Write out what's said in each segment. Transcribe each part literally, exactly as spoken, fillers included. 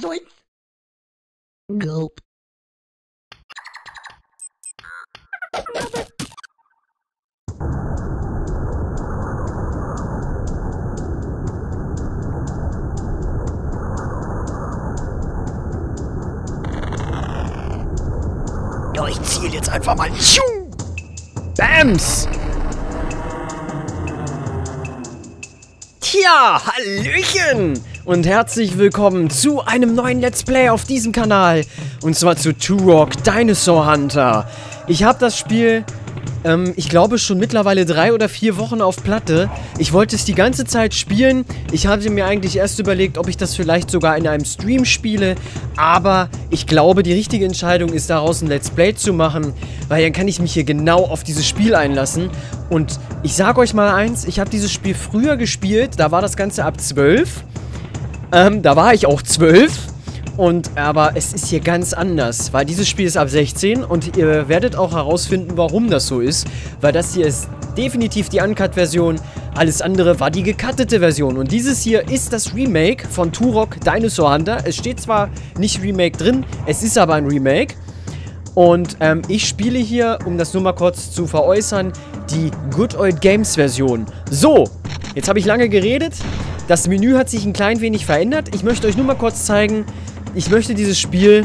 Zoink. Gulp. Ja, ich ziel jetzt einfach mal. Bams! Tja, Hallöchen! Und herzlich willkommen zu einem neuen Let's Play auf diesem Kanal. Und zwar zu Turok Dinosaur Hunter. Ich habe das Spiel, ähm, ich glaube schon mittlerweile drei oder vier Wochen auf Platte. Ich wollte es die ganze Zeit spielen. Ich hatte mir eigentlich erst überlegt, ob ich das vielleicht sogar in einem Stream spiele. Aber ich glaube, die richtige Entscheidung ist, daraus ein Let's Play zu machen. Weil dann kann ich mich hier genau auf dieses Spiel einlassen. Und ich sage euch mal eins, ich habe dieses Spiel früher gespielt. Da war das Ganze ab zwölf. Ähm, da war ich auch zwölf. Und, aber es ist hier ganz anders, weil dieses Spiel ist ab sechzehn und ihr werdet auch herausfinden, warum das so ist. Weil das hier ist definitiv die Uncut-Version, alles andere war die gecuttete Version. Und dieses hier ist das Remake von Turok Dinosaur Hunter. Es steht zwar nicht Remake drin, es ist aber ein Remake. Und ähm, ich spiele hier, um das nur mal kurz zu veräußern, die Good Old Games Version. So, jetzt habe ich lange geredet. Das Menü hat sich ein klein wenig verändert. Ich möchte euch nur mal kurz zeigen, ich möchte dieses Spiel...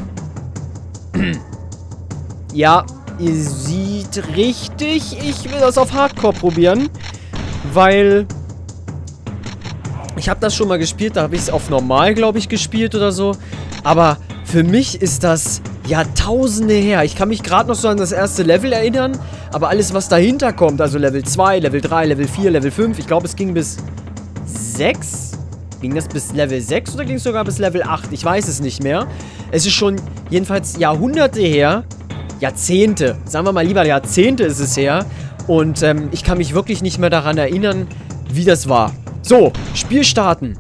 ja, ihr seht richtig, ich will das auf Hardcore probieren, weil... ich habe das schon mal gespielt, da habe ich es auf Normal, glaube ich, gespielt oder so. Aber für mich ist das Jahrtausende her. Ich kann mich gerade noch so an das erste Level erinnern, aber alles, was dahinter kommt, also Level zwei, Level drei, Level vier, Level fünf, ich glaube, es ging bis sechs? Ging das bis Level sechs oder ging es sogar bis Level acht? Ich weiß es nicht mehr. Es ist schon jedenfalls Jahrhunderte her. Jahrzehnte. Sagen wir mal lieber Jahrzehnte ist es her. Und ähm, ich kann mich wirklich nicht mehr daran erinnern, wie das war. So, Spiel starten.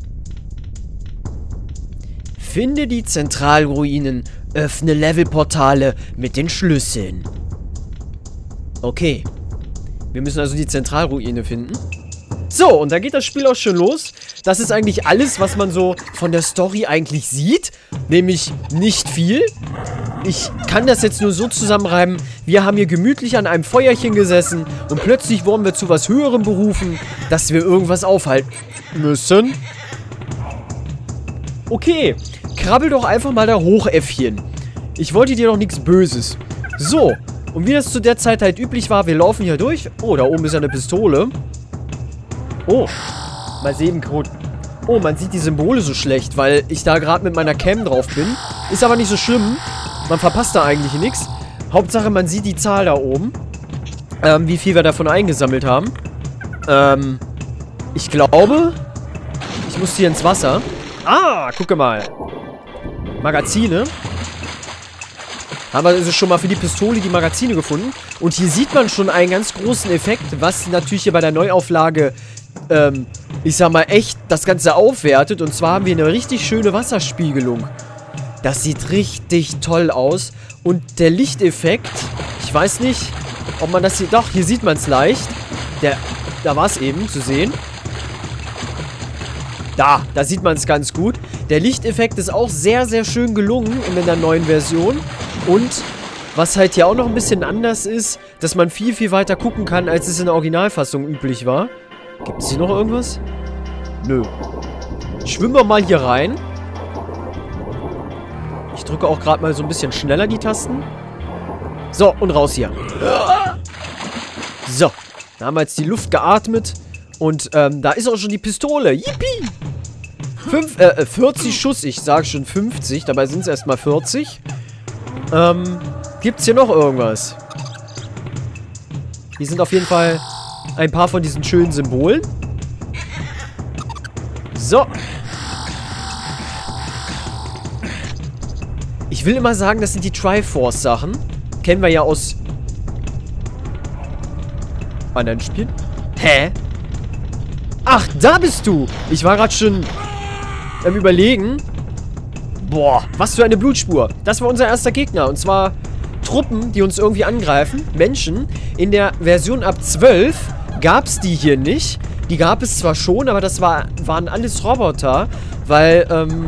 Finde die Zentralruinen. Öffne Levelportale mit den Schlüsseln. Okay. Wir müssen also die Zentralruine finden. So, und da geht das Spiel auch schon los. Das ist eigentlich alles, was man so von der Story eigentlich sieht. Nämlich nicht viel. Ich kann das jetzt nur so zusammenreiben. Wir haben hier gemütlich an einem Feuerchen gesessen und plötzlich wurden wir zu was Höherem berufen, dass wir irgendwas aufhalten müssen. Okay, krabbel doch einfach mal da hoch, Äffchen. Ich wollte dir doch nichts Böses. So, und wie das zu der Zeit halt üblich war, wir laufen hier durch. Oh, da oben ist ja eine Pistole. Oh, mal sehen, gut. Oh, man sieht die Symbole so schlecht, weil ich da gerade mit meiner Cam drauf bin. Ist aber nicht so schlimm. Man verpasst da eigentlich nichts. Hauptsache, man sieht die Zahl da oben. Ähm, wie viel wir davon eingesammelt haben. Ähm, ich glaube, ich muss hier ins Wasser. Ah, gucke mal. Magazine. Haben wir also schon mal für die Pistole die Magazine gefunden. Und hier sieht man schon einen ganz großen Effekt, was natürlich hier bei der Neuauflage, ähm, ich sag mal, echt das Ganze aufwertet. Und zwar haben wir eine richtig schöne Wasserspiegelung. Das sieht richtig toll aus. Und der Lichteffekt, ich weiß nicht, ob man das hier... Doch, hier sieht man es leicht. Der, da war es eben zu sehen. Da, da sieht man es ganz gut. Der Lichteffekt ist auch sehr, sehr schön gelungen in der neuen Version. Und was halt hier auch noch ein bisschen anders ist, dass man viel, viel weiter gucken kann, als es in der Originalfassung üblich war. Gibt es hier noch irgendwas? Nö. Schwimmen wir mal hier rein. Ich drücke auch gerade mal so ein bisschen schneller die Tasten. So, und raus hier. So, da haben wir jetzt die Luft geatmet. Und ähm, da ist auch schon die Pistole. Yippie! Fünf, äh, vierzig Schuss. Ich sage schon fünfzig. Dabei sind es erstmal vierzig. Ähm, gibt's hier noch irgendwas? Hier sind auf jeden Fall ein paar von diesen schönen Symbolen. So. Ich will immer sagen, das sind die Triforce-Sachen. Kennen wir ja aus anderen Spielen. Hä? Ach, da bist du! Ich war gerade schon am Überlegen. Boah, was für eine Blutspur. Das war unser erster Gegner. Und zwar Truppen, die uns irgendwie angreifen. Menschen. In der Version ab zwölf gab es die hier nicht. Die gab es zwar schon, aber das war, waren alles Roboter. Weil, ähm,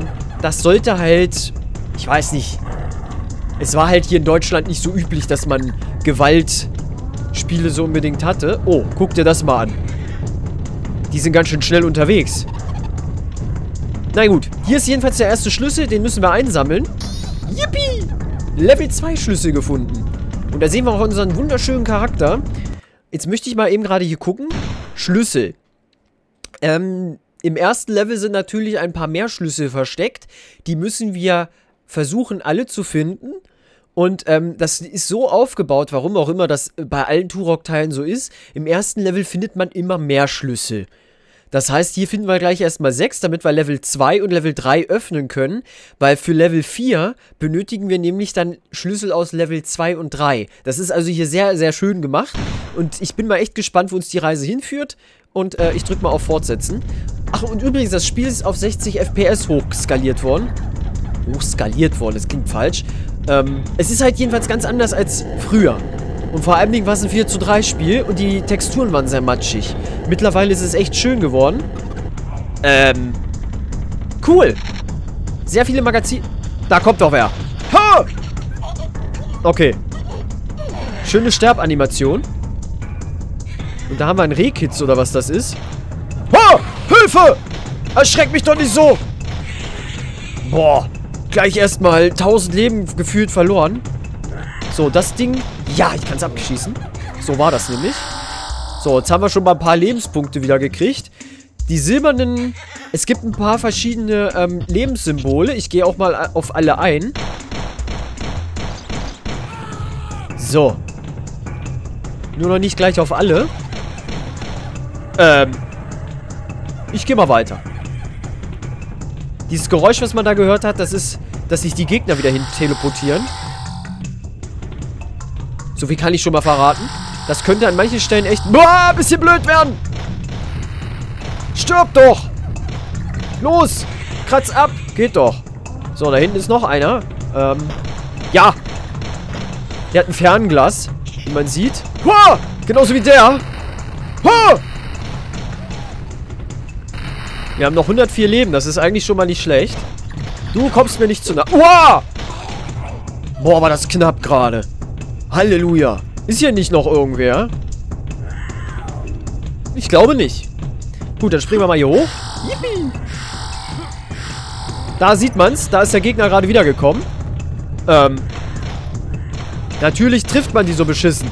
das sollte halt, ich weiß nicht, es war halt hier in Deutschland nicht so üblich, dass man Gewaltspiele so unbedingt hatte. Oh, guck dir das mal an. Die sind ganz schön schnell unterwegs. Na gut, hier ist jedenfalls der erste Schlüssel, den müssen wir einsammeln. Yippie! Level zwei Schlüssel gefunden. Und da sehen wir auch unseren wunderschönen Charakter. Jetzt möchte ich mal eben gerade hier gucken. Schlüssel. Ähm, im ersten Level sind natürlich ein paar mehr Schlüssel versteckt. Die müssen wir versuchen, alle zu finden. Und ähm, das ist so aufgebaut, warum auch immer das bei allen Turok-Teilen so ist. Im ersten Level findet man immer mehr Schlüssel. Das heißt, hier finden wir gleich erstmal sechs, damit wir Level zwei und Level drei öffnen können. Weil für Level vier benötigen wir nämlich dann Schlüssel aus Level zwei und drei. Das ist also hier sehr, sehr schön gemacht. Und ich bin mal echt gespannt, wo uns die Reise hinführt. Und äh, ich drücke mal auf Fortsetzen. Ach, und übrigens, das Spiel ist auf sechzig F P S hochskaliert worden. Hochskaliert worden, das klingt falsch. Ähm, es ist halt jedenfalls ganz anders als früher. Und vor allem war es ein vier zu drei Spiel und die Texturen waren sehr matschig. Mittlerweile ist es echt schön geworden. Ähm. Cool. Sehr viele Magazine. Da kommt doch wer. Ha! Okay. Schöne Sterbanimation. Und da haben wir einen Rehkitz oder was das ist. Ha! Hilfe! Erschreck mich doch nicht so! Boah. Gleich erstmal tausend Leben gefühlt verloren. So, das Ding... Ja, ich kann es abschießen. So war das nämlich. So, jetzt haben wir schon mal ein paar Lebenspunkte wieder gekriegt. Die silbernen... Es gibt ein paar verschiedene ähm, Lebenssymbole. Ich gehe auch mal auf alle ein. So. Nur noch nicht gleich auf alle. Ähm. Ich gehe mal weiter. Dieses Geräusch, was man da gehört hat, das ist, dass sich die Gegner wieder hin teleportieren. So viel kann ich schon mal verraten. Das könnte an manchen Stellen echt boah, ein bisschen blöd werden. Stirb doch. Los. Kratz ab. Geht doch. So, da hinten ist noch einer. Ähm. Ja. Der hat ein Fernglas. Wie man sieht. Hoa! Genauso wie der. Hoa! Wir haben noch hundertvier Leben. Das ist eigentlich schon mal nicht schlecht. Du kommst mir nicht zu nah. Uah! Boah, war das knapp gerade. Halleluja. Ist hier nicht noch irgendwer? Ich glaube nicht. Gut, dann springen wir mal hier hoch. Yippie. Da sieht man's. Da ist der Gegner gerade wiedergekommen. Ähm. Natürlich trifft man die so beschissen.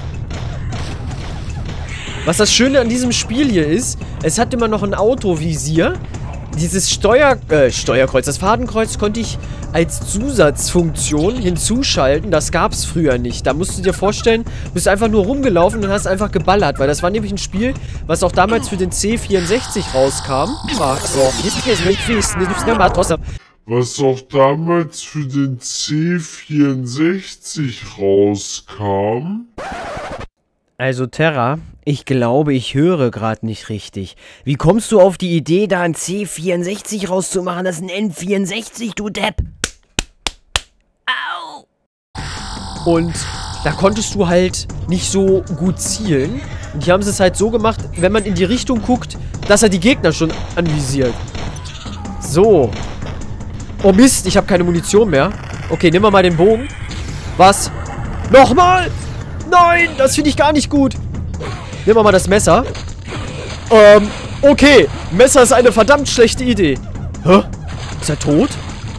Was das Schöne an diesem Spiel hier ist, es hat immer noch ein Autovisier. Dieses Steuer, äh, Steuerkreuz, das Fadenkreuz konnte ich als Zusatzfunktion hinzuschalten. Das gab es früher nicht. Da musst du dir vorstellen, du bist einfach nur rumgelaufen und hast einfach geballert. Weil das war nämlich ein Spiel, was auch damals für den C vierundsechzig rauskam. Was auch damals für den C vierundsechzig rauskam. Also Terra, ich glaube, ich höre gerade nicht richtig. Wie kommst du auf die Idee, da ein C vierundsechzig rauszumachen? Das ist ein N vierundsechzig, du Depp. Au! Und da konntest du halt nicht so gut zielen. Und die haben es halt so gemacht, wenn man in die Richtung guckt, dass er die Gegner schon anvisiert. So. Oh Mist, ich habe keine Munition mehr. Okay, nehmen wir mal den Bogen. Was? Nochmal? Nein, das finde ich gar nicht gut. Nehmen wir mal das Messer. Ähm, okay. Messer ist eine verdammt schlechte Idee. Hä? Ist er tot?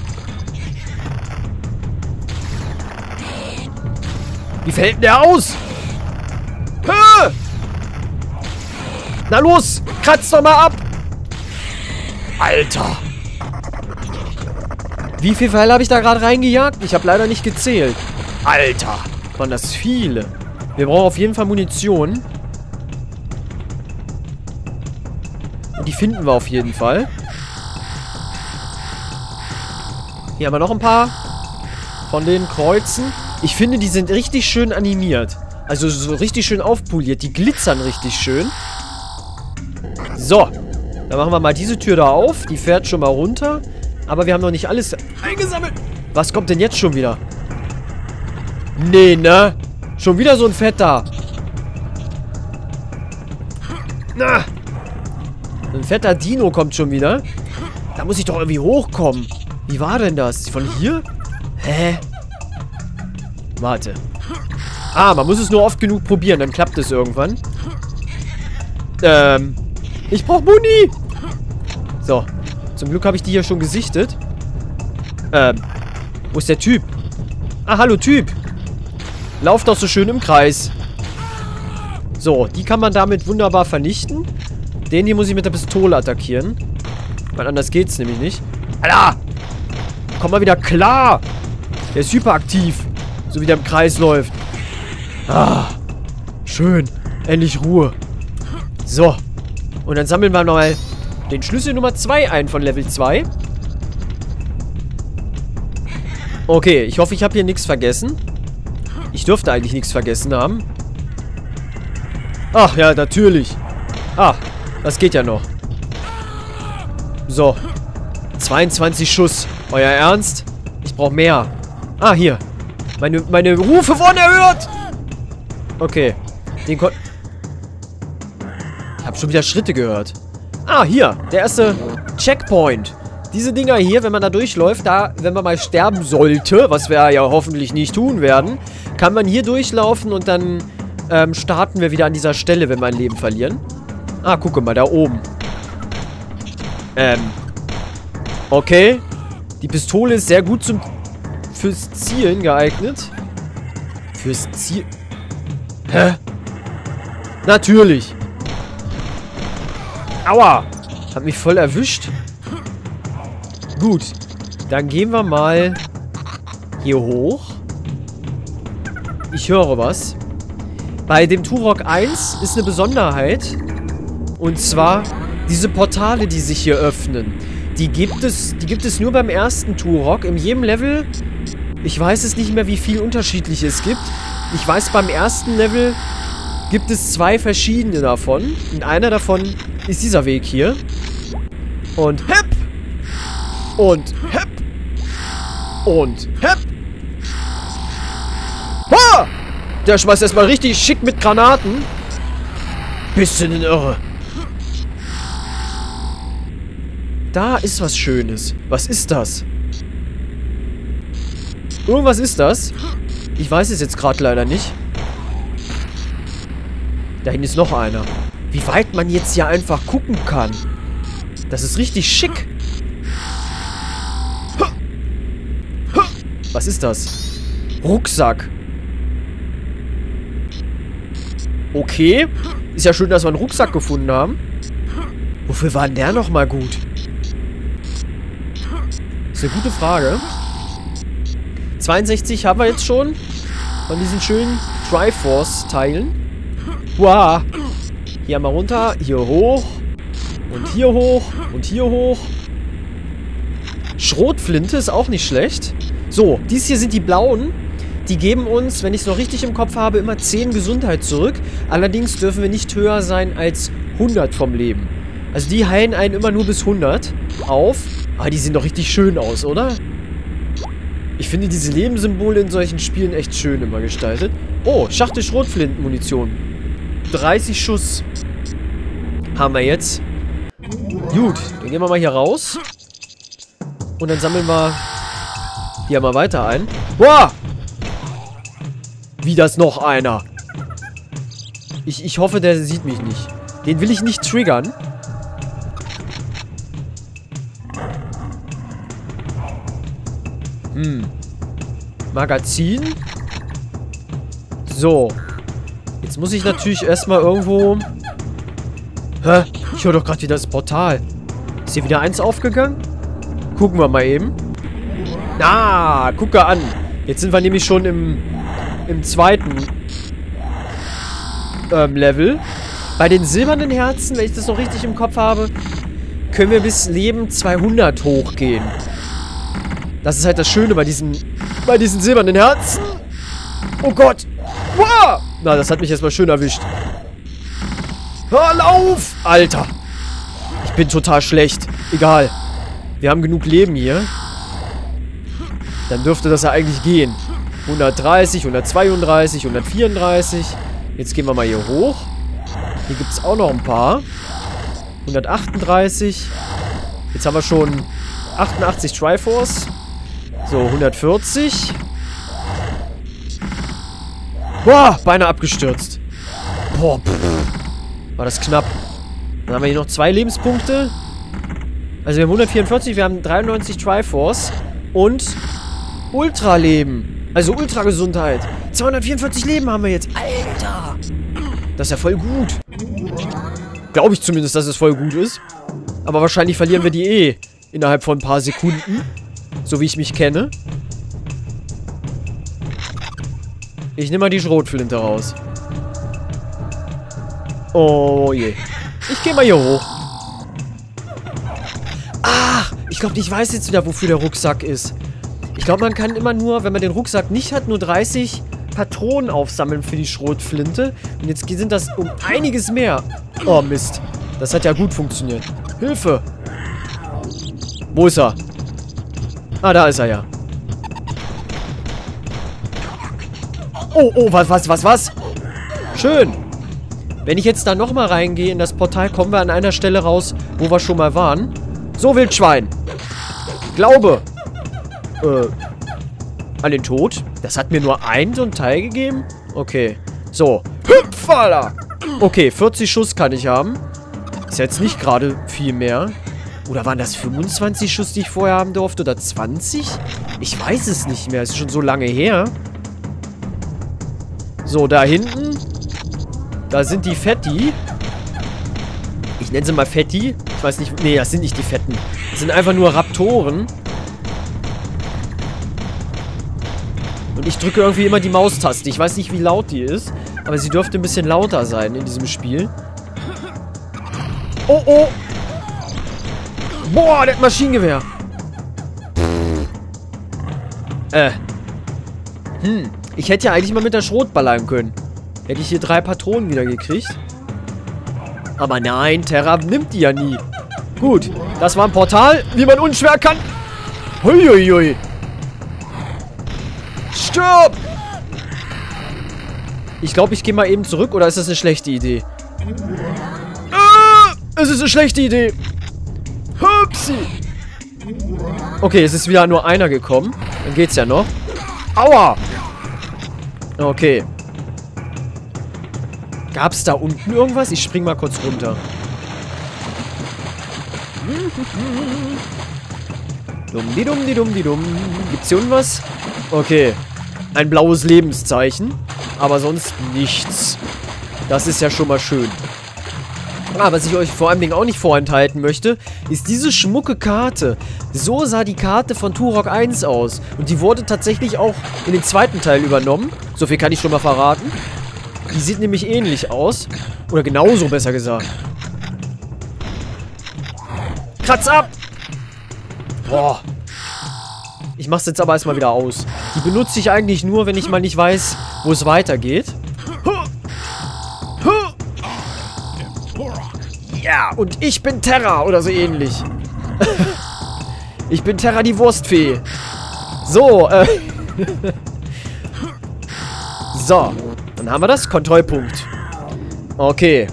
Wie fällt denn der aus? Hä? Na los, kratz doch mal ab. Alter. Wie viele Pfeile habe ich da gerade reingejagt? Ich habe leider nicht gezählt. Alter. Waren das viele. Wir brauchen auf jeden Fall Munition. Und die finden wir auf jeden Fall. Hier haben wir noch ein paar von den Kreuzen. Ich finde, die sind richtig schön animiert. Also so richtig schön aufpoliert. Die glitzern richtig schön. So. Dann machen wir mal diese Tür da auf. Die fährt schon mal runter. Aber wir haben noch nicht alles eingesammelt. Was kommt denn jetzt schon wieder? Nee, ne? Schon wieder so ein Fetter. Na. Ein fetter Dino kommt schon wieder. Da muss ich doch irgendwie hochkommen. Wie war denn das? Von hier? Hä? Warte. Ah, man muss es nur oft genug probieren, dann klappt es irgendwann. Ähm. Ich brauch Muni! So. Zum Glück habe ich die hier schon gesichtet. Ähm. Wo ist der Typ? Ah, hallo Typ. Lauf doch so schön im Kreis. So, die kann man damit wunderbar vernichten. Den hier muss ich mit der Pistole attackieren. Weil anders geht's nämlich nicht. Alter! Komm mal wieder klar! Der ist hyperaktiv. So wie der im Kreis läuft. Ah. Schön. Endlich Ruhe. So. Und dann sammeln wir mal den Schlüssel Nummer zwei ein von Level zwei. Okay, ich hoffe, ich habe hier nichts vergessen. Ich dürfte eigentlich nichts vergessen haben. Ach ja, natürlich. Ah, das geht ja noch. So. zweiundzwanzig Schuss. Euer Ernst? Ich brauche mehr. Ah, hier. Meine, meine Rufe wurden erhört. Okay. Den kon... Ich habe schon wieder Schritte gehört. Ah, hier. Der erste Checkpoint. Diese Dinger hier, wenn man da durchläuft, da, wenn man mal sterben sollte, was wir ja hoffentlich nicht tun werden, kann man hier durchlaufen und dann ähm, starten wir wieder an dieser Stelle, wenn wir ein Leben verlieren. Ah, gucke mal, da oben. Ähm. Okay. Die Pistole ist sehr gut zum fürs Zielen geeignet. Fürs Ziel... Hä? Natürlich. Aua. Hat mich voll erwischt. Gut. Dann gehen wir mal hier hoch. Ich höre was. Bei dem Turok eins ist eine Besonderheit. Und zwar diese Portale, die sich hier öffnen. Die gibt es, die gibt es nur beim ersten Turok. In jedem Level, ich weiß es nicht mehr, wie viel unterschiedlich es gibt. Ich weiß, beim ersten Level gibt es zwei verschiedene davon. Und einer davon ist dieser Weg hier. Und hepp! Und hepp! Und hepp! Ha! Der schmeißt erstmal richtig schick mit Granaten. Bisschen in Irre. Da ist was Schönes. Was ist das? Irgendwas ist das. Ich weiß es jetzt gerade leider nicht. Da hinten ist noch einer. Wie weit man jetzt hier einfach gucken kann. Das ist richtig schick. Was ist das? Rucksack. Okay. Ist ja schön, dass wir einen Rucksack gefunden haben. Wofür war denn der nochmal gut? Das ist eine gute Frage. zweiundsechzig haben wir jetzt schon. Von diesen schönen Triforce-Teilen. Wow. Hier einmal runter. Hier hoch. Und hier hoch. Und hier hoch. Schrotflinte ist auch nicht schlecht. So, dies hier sind die blauen. Die geben uns, wenn ich es noch richtig im Kopf habe, immer zehn Gesundheit zurück. Allerdings dürfen wir nicht höher sein als hundert vom Leben. Also die heilen einen immer nur bis hundert auf. Ah, die sehen doch richtig schön aus, oder? Ich finde diese Lebenssymbole in solchen Spielen echt schön immer gestaltet. Oh, Schachtel Schrotflintenmunition. dreißig Schuss. Haben wir jetzt. Gut, dann gehen wir mal hier raus. Und dann sammeln wir hier mal weiter ein. Boah! Wie das noch einer. Ich, ich hoffe, der sieht mich nicht. Den will ich nicht triggern. Hm. Magazin. So. Jetzt muss ich natürlich erstmal irgendwo... Hä? Ich höre doch gerade wieder das Portal. Ist hier wieder eins aufgegangen? Gucken wir mal eben. Ah, gucke an. Jetzt sind wir nämlich schon im, im zweiten ähm, Level. Bei den silbernen Herzen, wenn ich das noch richtig im Kopf habe, können wir bis Leben zweihundert hochgehen. Das ist halt das Schöne bei diesen, bei diesen silbernen Herzen. Oh Gott. Wow. Na, das hat mich erstmal schön erwischt. Hör auf! Alter. Ich bin total schlecht. Egal. Wir haben genug Leben hier. Dann dürfte das ja eigentlich gehen. hundertdreißig, hundertzweiunddreißig, hundertvierunddreißig. Jetzt gehen wir mal hier hoch. Hier gibt es auch noch ein paar. hundertachtunddreißig. Jetzt haben wir schon achtundachtzig Triforce. So, hundertvierzig. Boah, beinahe abgestürzt. Boah, pff. War das knapp. Dann haben wir hier noch zwei Lebenspunkte. Also wir haben hundertvierundvierzig, wir haben dreiundneunzig Triforce. Und Ultraleben. Also Ultragesundheit. zweihundertvierundvierzig Leben haben wir jetzt. Alter. Das ist ja voll gut. Glaube ich zumindest, dass es voll gut ist. Aber wahrscheinlich verlieren wir die eh innerhalb von ein paar Sekunden. So wie ich mich kenne. Ich nehme mal die Schrotflinte raus. Oh je. Ich gehe mal hier hoch. Ach, ich glaube, ich weiß jetzt wieder, wofür der Rucksack ist. Ich glaube, man kann immer nur, wenn man den Rucksack nicht hat, nur dreißig Patronen aufsammeln für die Schrotflinte. Und jetzt sind das um einiges mehr. Oh, Mist. Das hat ja gut funktioniert. Hilfe! Wo ist er? Ah, da ist er ja. Oh, oh, was, was, was, was? Schön. Wenn ich jetzt da nochmal reingehe in das Portal, kommen wir an einer Stelle raus, wo wir schon mal waren. So, Wildschwein. Glaube. Äh, an den Tod. Das hat mir nur ein so ein Teil gegeben? Okay. So. Hüpfala. Okay, vierzig Schuss kann ich haben. Ist jetzt nicht gerade viel mehr. Oder waren das fünfundzwanzig Schuss, die ich vorher haben durfte? Oder zwanzig? Ich weiß es nicht mehr. Ist schon so lange her. So, da hinten. Da sind die Fetti. Ich nenne sie mal Fetti. Ich weiß nicht. Nee, das sind nicht die Fetten. Das sind einfach nur Raptoren. Und ich drücke irgendwie immer die Maustaste. Ich weiß nicht, wie laut die ist. Aber sie dürfte ein bisschen lauter sein in diesem Spiel. Oh, oh. Boah, das Maschinengewehr. Äh. Hm. Ich hätte ja eigentlich mal mit der Schrot ballern können. Hätte ich hier drei Patronen wieder gekriegt. Aber nein, Terra nimmt die ja nie. Gut, das war ein Portal, wie man unschwer kann. Huiuiui. Stirb! Ich glaube, ich gehe mal eben zurück, oder ist das eine schlechte Idee? Ah, es ist eine schlechte Idee. Hupsi. Okay, es ist wieder nur einer gekommen. Dann geht's ja noch. Aua! Okay. Gab's da unten irgendwas? Ich spring mal kurz runter. Dumm-di-dumm-di-dumm-di-dumm. Gibt's hier irgendwas? Okay. Ein blaues Lebenszeichen. Aber sonst nichts. Das ist ja schon mal schön. Ah, was ich euch vor allem auch nicht vorenthalten möchte, ist diese schmucke Karte. So sah die Karte von Turok eins aus. Und die wurde tatsächlich auch in den zweiten Teil übernommen. So viel kann ich schon mal verraten. Die sieht nämlich ähnlich aus. Oder genauso, besser gesagt. Kratz ab! Boah. Ich mach's jetzt aber erstmal wieder aus. Die benutze ich eigentlich nur, wenn ich mal nicht weiß, wo es weitergeht. Ja, und ich bin Terra oder so ähnlich. Ich bin Terra, die Wurstfee. So, äh. So, dann haben wir das. Kontrollpunkt. Okay.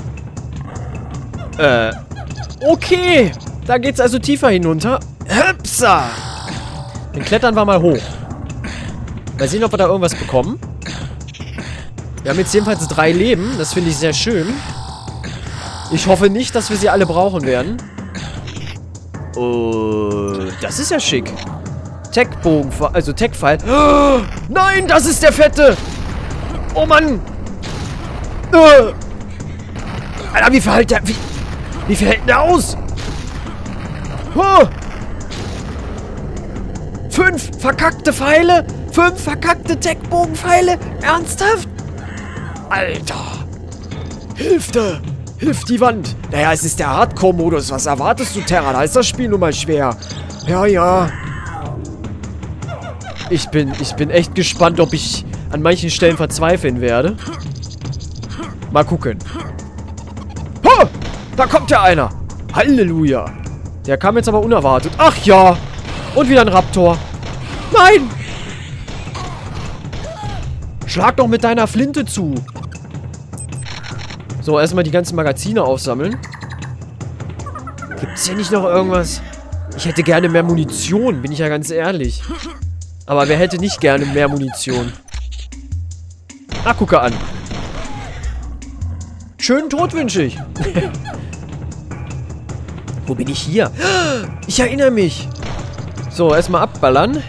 Äh. Okay. Da geht's also tiefer hinunter. Hüpsa. Dann klettern wir mal hoch. Mal sehen, ob wir da irgendwas bekommen. Wir haben jetzt jedenfalls drei Leben. Das finde ich sehr schön. Ich hoffe nicht, dass wir sie alle brauchen werden. Oh, das ist ja schick. Tech-Bogen, also Tech-Pfeil. Oh, nein, das ist der Fette. Oh Mann. Uh. Alter, wie verhält der... Wie, wie verhält der aus? Oh. Fünf verkackte Pfeile? Fünf verkackte Tech-Bogen-Pfeile? Ernsthaft? Alter. Hilfte. Hilft die Wand. Naja, es ist der Hardcore-Modus. Was erwartest du, Terra? Da ist das Spiel nun mal schwer. Ja, ja. Ich bin, ich bin echt gespannt, ob ich an manchen Stellen verzweifeln werde. Mal gucken. Ha! Da kommt ja einer. Halleluja. Der kam jetzt aber unerwartet. Ach ja. Und wieder ein Raptor. Nein. Schlag doch mit deiner Flinte zu. So, erstmal die ganzen Magazine aufsammeln. Gibt's hier nicht noch irgendwas? Ich hätte gerne mehr Munition, bin ich ja ganz ehrlich. Aber wer hätte nicht gerne mehr Munition? Ah, gucke an. Schönen Tod wünsche ich. Wo bin ich hier? Ich erinnere mich. So, erstmal abballern.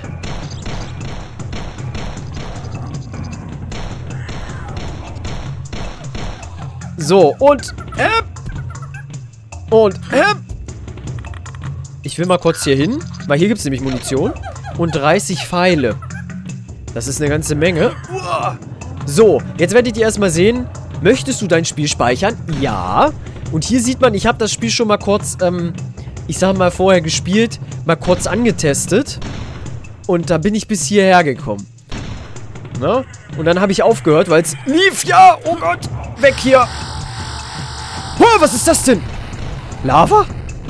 So, und Äpp. Und Äpp. Ich will mal kurz hier hin, weil hier gibt es nämlich Munition. Und dreißig Pfeile. Das ist eine ganze Menge. So, jetzt werdet ihr erstmal sehen, möchtest du dein Spiel speichern? Ja. Und hier sieht man, ich habe das Spiel schon mal kurz, ähm, ich sag mal vorher gespielt, mal kurz angetestet. Und da bin ich bis hierher gekommen. Na? Und dann habe ich aufgehört, weil es lief. Ja, oh Gott, weg hier. Oh, was ist das denn? Lava?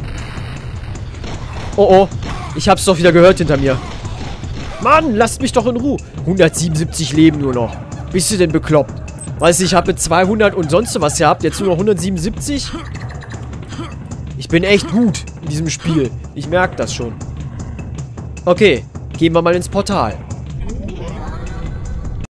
Oh, oh. Ich hab's doch wieder gehört hinter mir. Mann, lasst mich doch in Ruhe. hundertsiebenundsiebzig Leben nur noch. Bist du denn bekloppt? Weißt du, ich habe zweihundert und sonst was gehabt. Jetzt nur noch hundertsiebenundsiebzig. Ich bin echt gut in diesem Spiel. Ich merke das schon. Okay, gehen wir mal ins Portal.